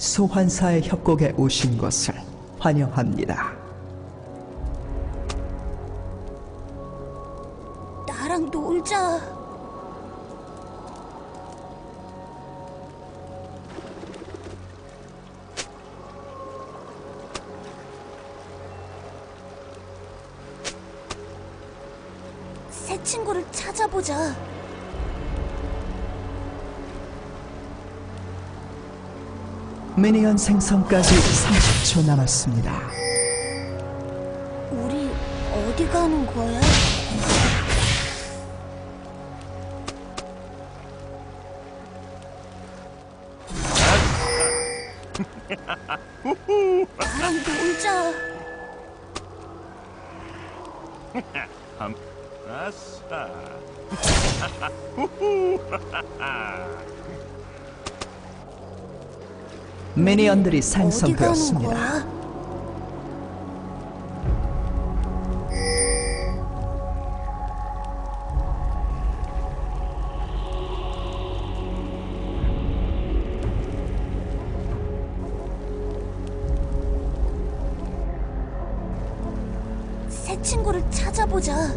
소환사의 협곡에 오신 것을 환영합니다. 나랑 놀자. 새 친구를 찾아보자. 미니언 생성까지 30초 남았습니다. 우리 어디 가는 거야? 나랑 놀자. 아싸. 미니언들이 어디 가는 생성되었습니다. 거야? 새 친구를 찾아보자.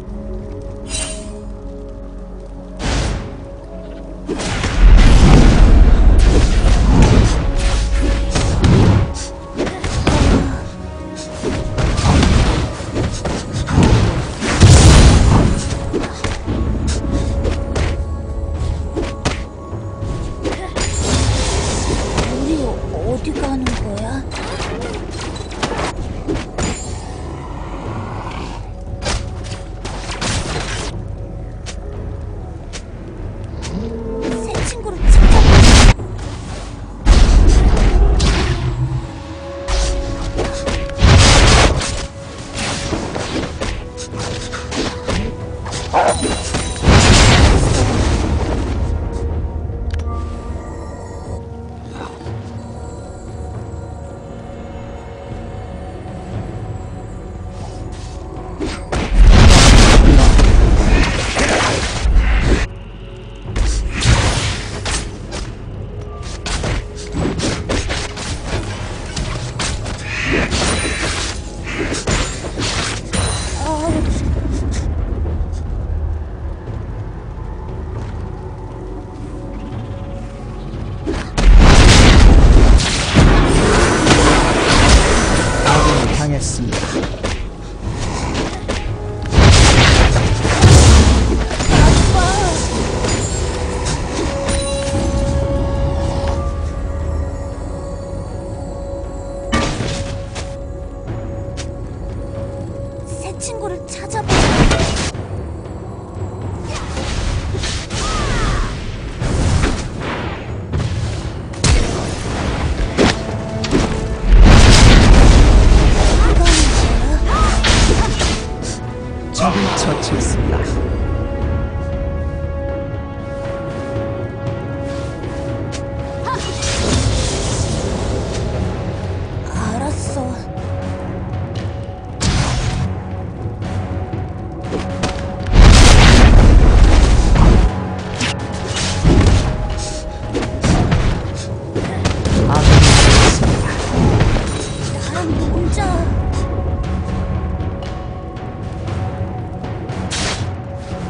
우리 어디 가는 거야? 새 친구를 찾아보자. 아군이 당했습니다. 새 친구를 찾아보자. 적을 처치했습니다. 알았어. 아군이 당했습니다. 나랑 놀자.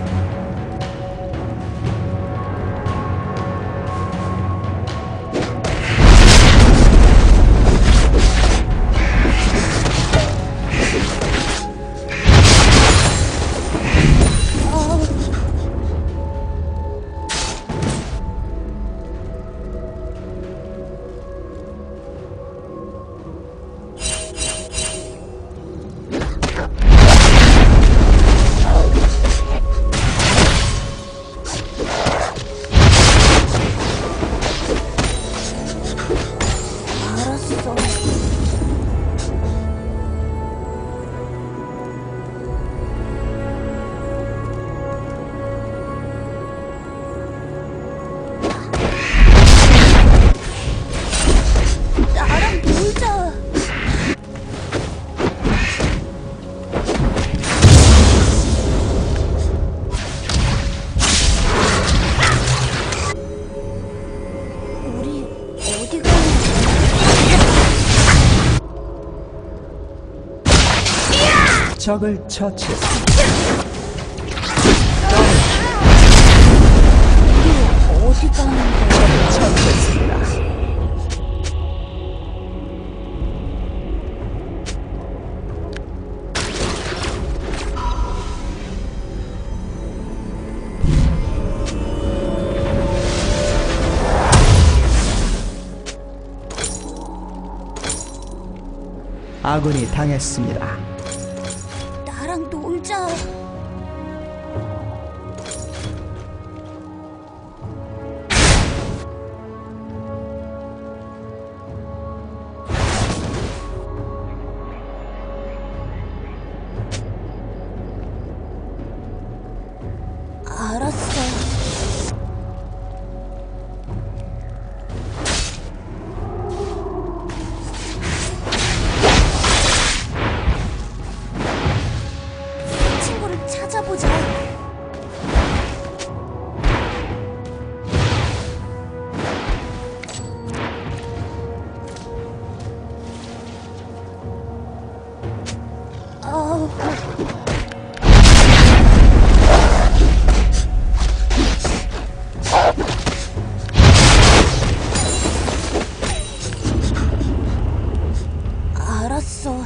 적을 처치했습니다. 어디 가는 거야? 적을 처치했습니다. 아군이 당했습니다. 나랑 놀자. 알았어. 친구를 찾아보자. 아우. 알았어.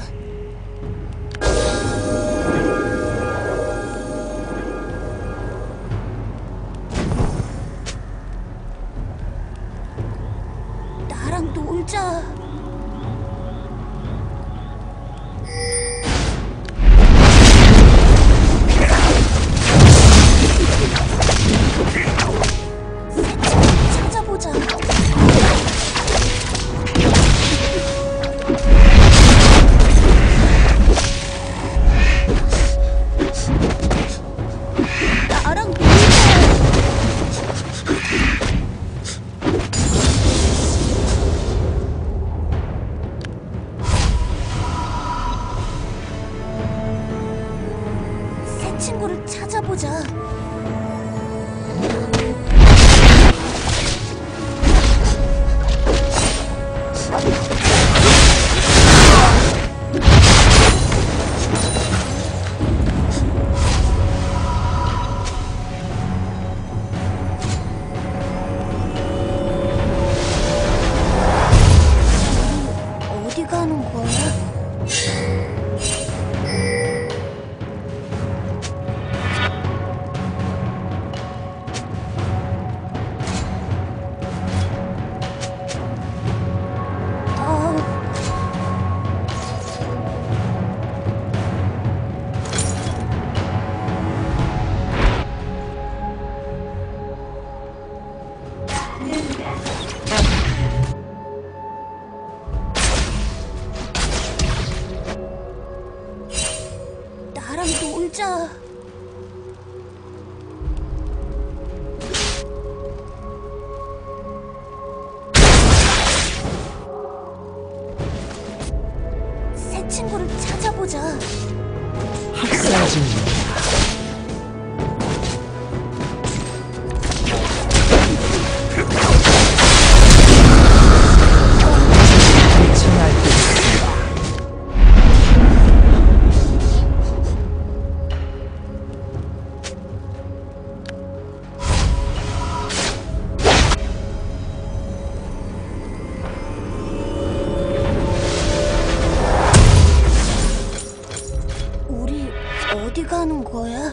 나랑 놀자. 찾아보자. 나랑 놀자. 새 친구를 찾아보자. 어디 가는 거야? 아우. 나랑 놀자. 새 친구를 찾아보자. 학살 중입니다. 대처할 때 있습니다. 우리 어디 가는 거야?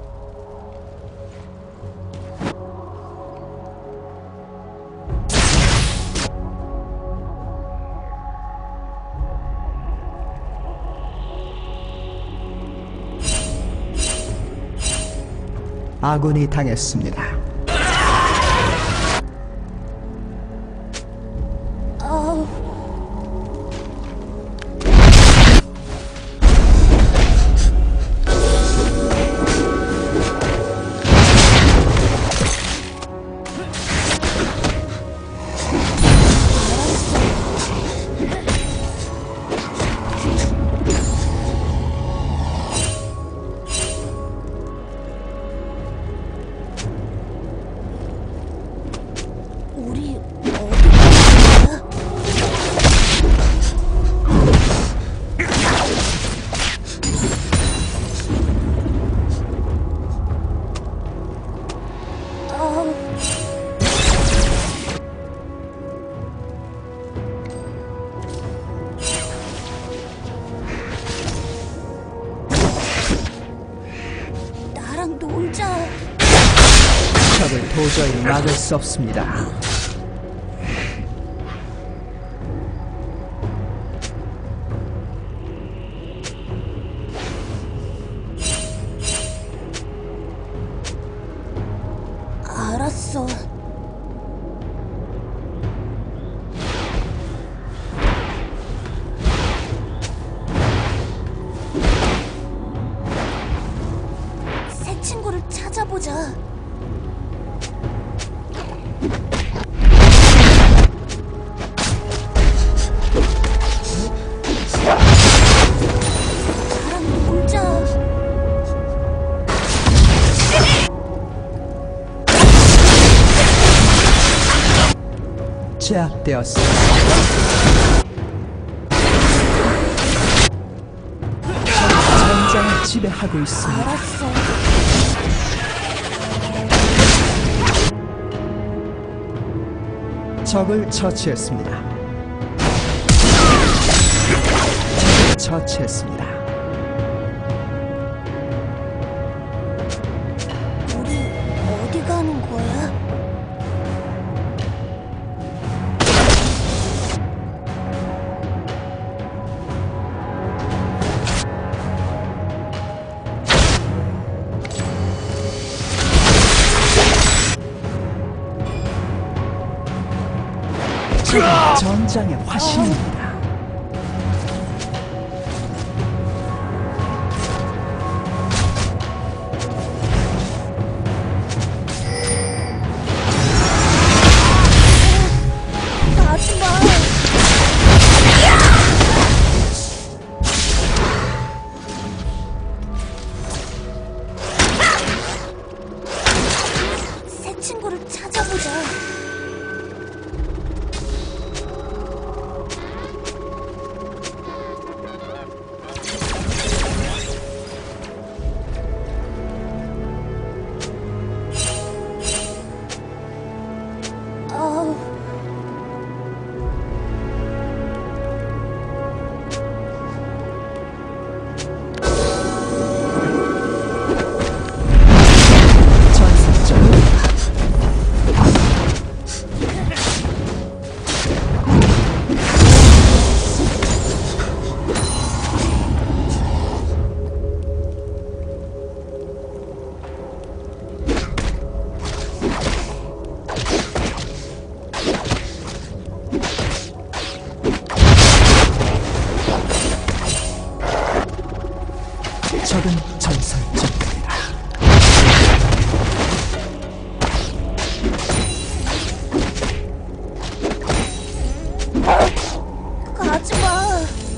아군이 당했습니다. 아우. 적을 도저히 막을 수 없습니다. 알았어. 새 친구를 찾아보자. 나랑 놀자. 제압되었습니다. 전장을 지배하고 있습니다. 알았어. 적을 처치했습니다. 처치했습니다. 우리 어디 가는 거야? 전장의 화신입니다. 가지 마. 새 친구를 찾아보자. 아우. 전술적입니다. 적은 전설적입니다. 가지 마.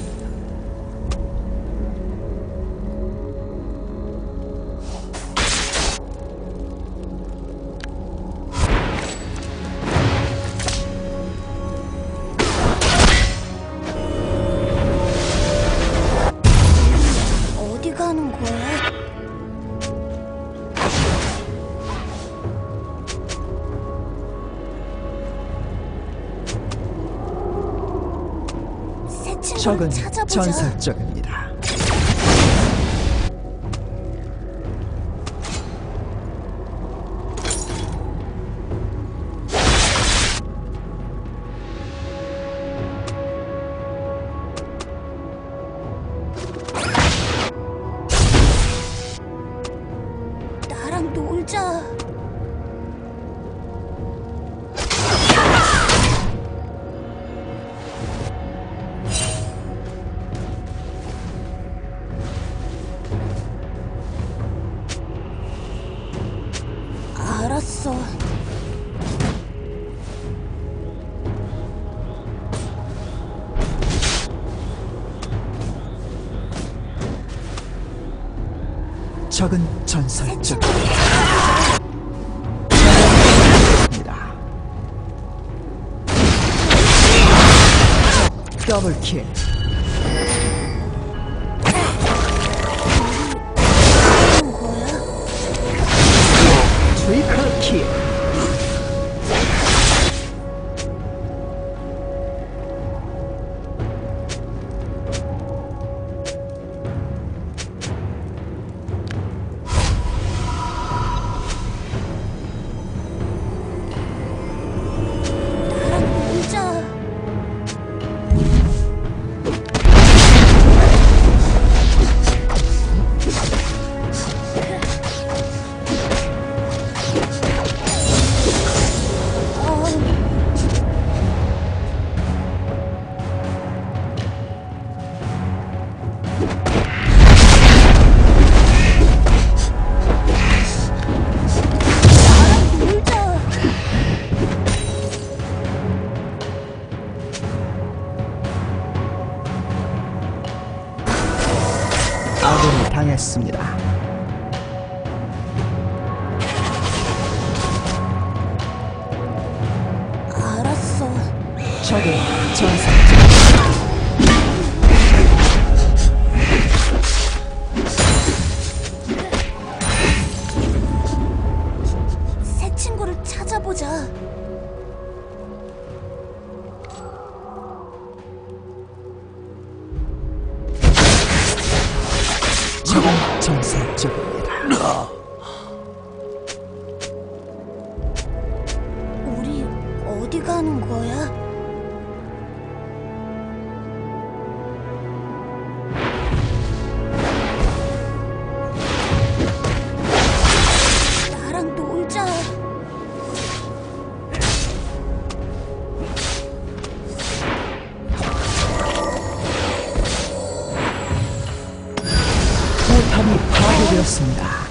어디 가는 거야? 새 친구를 적은 찾아보자. 전설적입니다. 나랑 놀자. 알았어. 적은 새 전설적입니다. 친구를 찾아보자. 더블킬. 하는 거야? 트리플킬. 적은 전사 중입니다. 새 친구를 찾아보자. 적은 전사 중입니다. 우리 어디 가는 거야? 나랑 놀자. 포탑이 파괴되었습니다.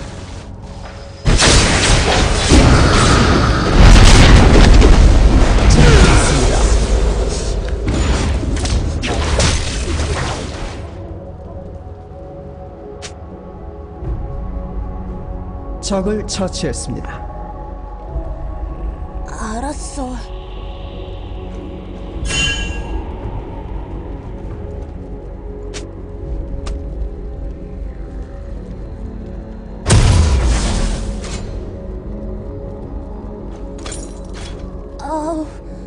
잘했습니다. 적을 처치했습니다. 알았어. 아우.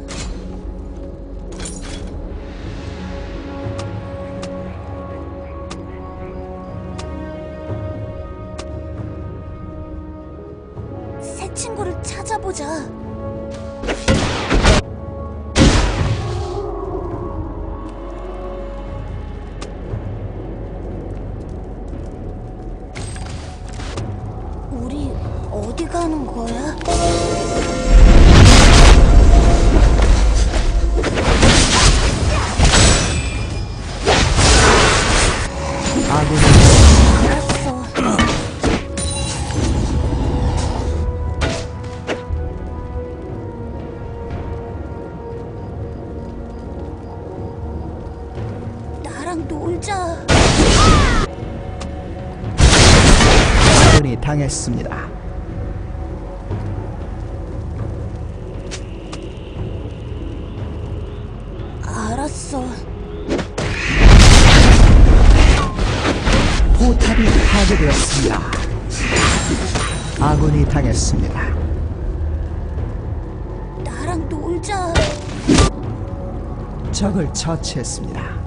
새 친구를 찾아보자. 우리 어디 가는 거야? 아군이 알았어. 나랑 놀자. 아군이 당했습니다. 알았어. 포탑이 파괴되었습니다. 아군이 당했습니다. 나랑 놀자. 적을 처치했습니다.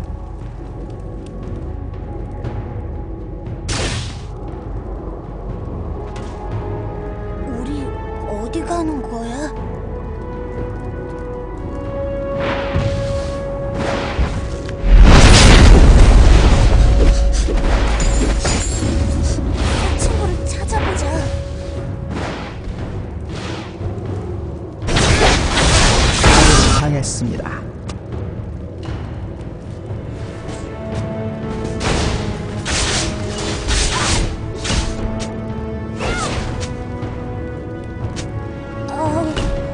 우리 어디 가는 거야? 새 친구를 찾아보자. 당했습니다. 아우.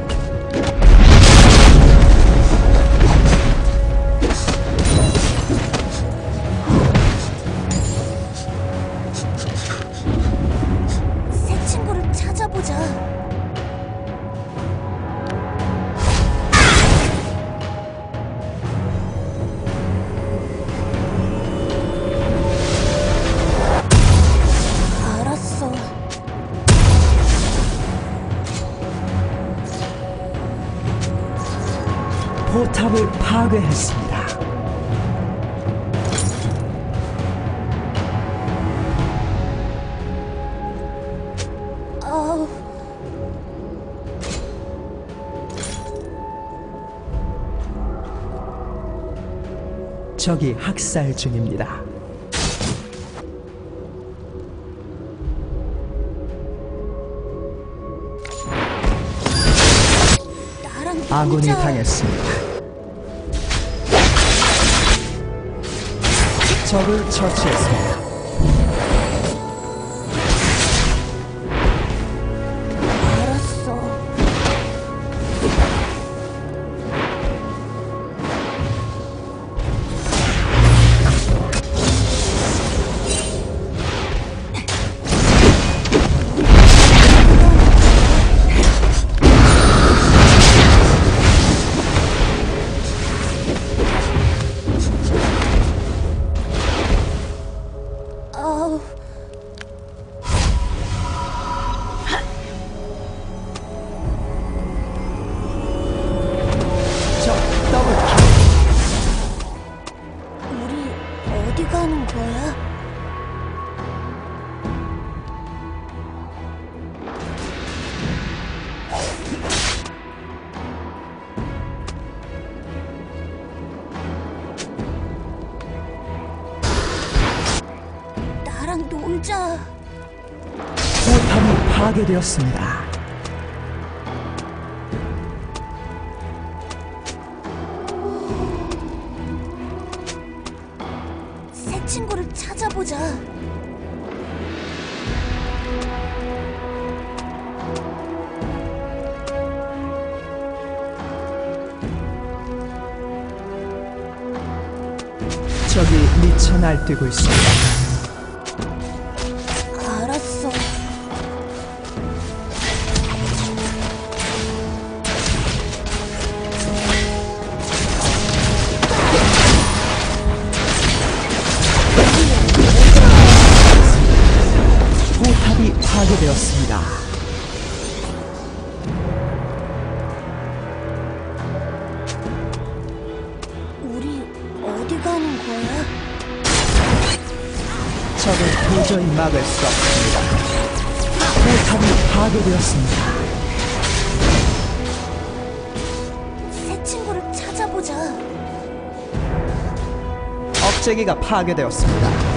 새 친구를 찾아보자. 알았어. 포탑을 파괴했습니다. 아우. 적이 학살 중입니다. 나랑 아군이 놀자. 당했습니다. 적을 처치했습니다. 알았어. 파괴되었습니다. 새 친구를 찾아보자. 적이 미쳐 날뛰고 있습니다. 알았어. 포탑이 파괴되었습니다. 우리 어디 가는 거야? 적을 도저히 막을 수 없습니다. 포탑이 파괴되었습니다. 새 친구를 찾아보자. 억제기가 파괴되었습니다.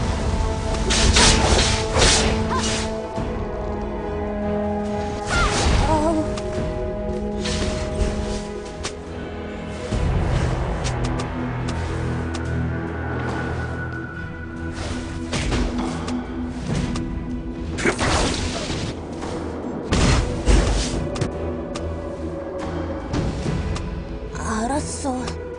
아우, 알았어.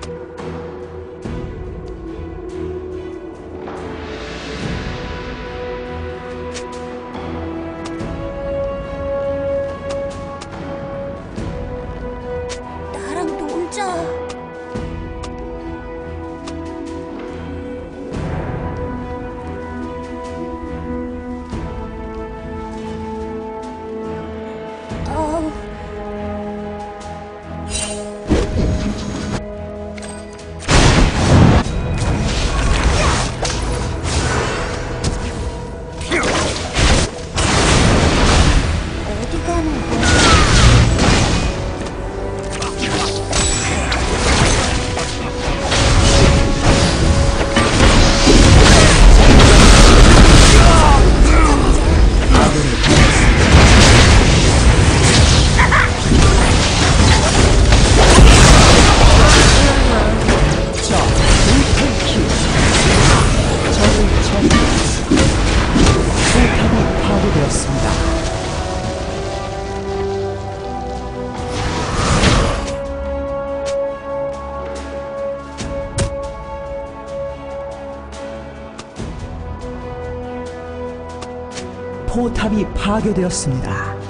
나랑 놀자. 아우. 어디 가는 거야? 적 리플킬. 적을 처리했습니다. 포탑이 파괴되었습니다. 포탑이 파괴되었습니다.